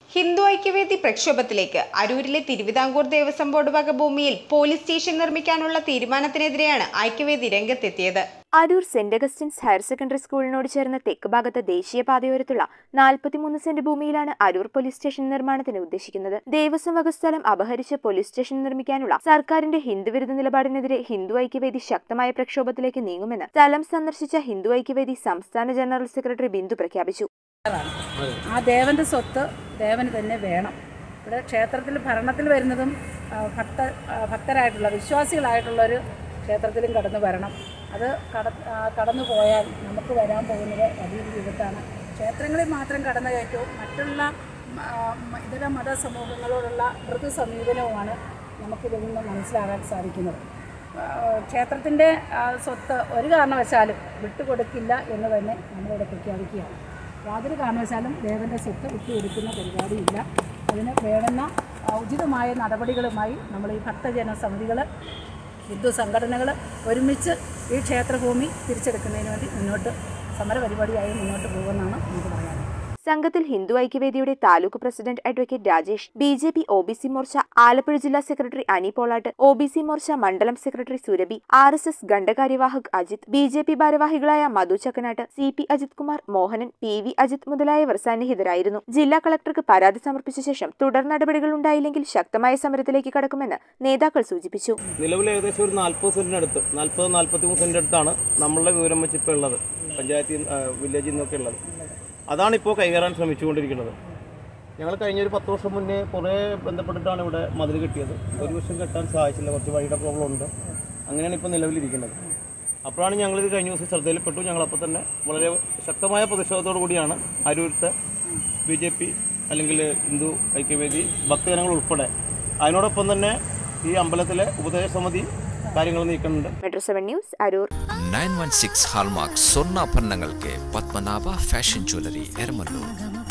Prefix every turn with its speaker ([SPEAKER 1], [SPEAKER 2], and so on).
[SPEAKER 1] ഹിന്ദു ഐക്യവേദി പ്രക്ഷോഭത്തിലേക്ക് അരൂരിലെ തിരുവിതാംകൂർ ദേവസ്വം ബോർഡ് വക ഭൂമിയിൽ പോലീസ് സ്റ്റേഷൻ നിർമ്മിക്കാനുള്ള തീരുമാനത്തിനെതിരെയാണ് ഐക്യവേദി രംഗത്തെത്തിയത്.
[SPEAKER 2] Aroor saint Augustine's higher secondary സ്കൂളിനോട് ചേർന്ന തെക്ക് ഭാഗത്ത് ദേശീയപാതയോരത്തുള്ള 43 സെന്റ് ഭൂമിയിലാണ് അരൂർ പോലീസ് സ്റ്റേഷൻ നിർമ്മാണത്തിന് ഉദ്ദേശിക്കുന്നത്. ദേവസ്വം വക സ്ഥലം അപഹരിച്ച് പോലീസ് സ്റ്റേഷൻ നിർമ്മിക്കാനുള്ള സർക്കാരിന്റെ ഹിന്ദുവിരുദ്ധ നിലപാടിനെതിരെ ഹിന്ദു ഐക്യവേദി ശക്തമായ പ്രക്ഷോഭത്തിലേക്ക് നീങ്ങുമെന്ന് സ്ഥലം സന്ദർശിച്ച ഹിന്ദു ഐക്യവേദി സംസ്ഥാന ജനറൽ സെക്രട്ടറി ബിന്ദു പ്രഖ്യാപിച്ചു.
[SPEAKER 3] ആ ദേവന്റെ സ്വത്ത് ദേവന് തന്നെ വേണം. ഇവിടെ ക്ഷേത്രത്തിൽ ഭരണത്തിൽ വരുന്നതും ഭക്തരായിട്ടുള്ള വിശ്വാസികളായിട്ടുള്ളൊരു ക്ഷേത്രത്തിലും കടന്നു വരണം. അത് കടന്നു പോയാൽ നമുക്ക് വരാൻ പോകുന്നത് വലിയൊരു വിപത്താണ്. ക്ഷേത്രങ്ങളിൽ മാത്രം കടന്നു കയറ്റവും മറ്റുള്ള ഇതര മതസമൂഹങ്ങളോടുള്ള മൃദു സമീപനവുമാണ് നമുക്കിതിൽ നിന്ന് മനസ്സിലാകാൻ സാധിക്കുന്നത്. ക്ഷേത്രത്തിൻ്റെ സ്വത്ത് ഒരു കാരണവശാലും വിട്ടുകൊടുക്കില്ല എന്ന് തന്നെ നമ്മളിവിടെ പ്രഖ്യാപിക്കുകയാണ്. യാതൊരു കാരണവശാലും ദേവൻ്റെ സ്വത്ത് വിട്ടുകൊടുക്കുന്ന പരിപാടിയില്ല. അതിന് വേണ്ടുന്ന ഉചിതമായ നടപടികളുമായി നമ്മൾ ഈ ഭക്തജന സമിതികൾ, ഹിന്ദു സംഘടനകൾ ഒരുമിച്ച് ഈ ക്ഷേത്രഭൂമി തിരിച്ചെടുക്കുന്നതിന് വേണ്ടി സമരപരിപാടിയായി മുന്നോട്ട് പോകുമെന്നാണ് നമുക്ക് പറയാനുള്ളത്.
[SPEAKER 2] സംഘത്തിൽ ഹിന്ദു ഐക്യവേദിയുടെ taluk president advocate Rajesh, BJP OBC Morcha Alappuzha ജില്ലാ സെക്രട്ടറി അനി പോളാട്ട്, OBC മോർച്ച മണ്ഡലം സെക്രട്ടറി സുരഭി, RSS ഖണ്ഡകാര്യവാഹക് അജിത്, BJP ഭാരവാഹികളായ മധു ചക്കനാട്ട്, CP അജിത് കുമാർ, മോഹനൻ, PV അജിത് മുതലായവർ സന്നിഹിതരായിരുന്നു. ജില്ലാ കളക്ടർക്ക് പരാതി സമർപ്പിച്ച ശേഷം തുടർ നടപടികൾ ഉണ്ടായില്ലെങ്കിൽ ശക്തമായ സമരത്തിലേക്ക് കടക്കുമെന്ന് നേതാക്കൾ സൂചിപ്പിച്ചു.
[SPEAKER 4] നിലവിൽ ഏകദേശം ഒരു 40 സെന്റിനടുത്ത് 40-43 സെന്റ് അടുത്താണ് നമ്മളുടെ വിവരം വെച്ചിപ്പോൾ ഉള്ളത്. പഞ്ചായത്തിൽ വില്ലേജിൽ നിന്നൊക്കെ ഉള്ളത് അതാണിപ്പോൾ കൈകാരാൻ ശ്രമിച്ചുകൊണ്ടിരിക്കുന്നത്. ഞങ്ങൾ കഴിഞ്ഞൊരു 10 വർഷം മുന്നേ കുറേ ബന്ധപ്പെട്ടിട്ടാണ് ഇവിടെ മതിൽ കെട്ടിയത്. ഒരു വർഷം കെട്ടാൻ സാധിച്ചില്ല, കുറച്ച് വഴിയുടെ പ്രോബ്ലം ഉണ്ട്. അങ്ങനെയാണ് ഇപ്പോൾ നിലവിലിരിക്കുന്നത്. അപ്പോഴാണ് ഞങ്ങളിത് കഴിഞ്ഞ ദിവസം ശ്രദ്ധയിൽപ്പെട്ടു. ഞങ്ങളപ്പോൾ തന്നെ വളരെ ശക്തമായ പ്രതിഷേധത്തോടു കൂടിയാണ് അരൂരത്തെ BJP അല്ലെങ്കിൽ ഹിന്ദു ഐക്യവേദി ഭക്തജനങ്ങൾ ഉൾപ്പെടെ അതിനോടൊപ്പം തന്നെ ഈ അമ്പലത്തിലെ ഉപദേശ സമിതി കാര്യങ്ങൾ നീക്കുന്നുണ്ട്.
[SPEAKER 2] Metro 7 news Aroor.
[SPEAKER 5] 916 ഹാൾമാർക്ക് സ്വർണ്ണാഭരണങ്ങൾക്ക് പത്മനാഭ ഫാഷൻ ജ്വല്ലറി എരമല്ലൂർ.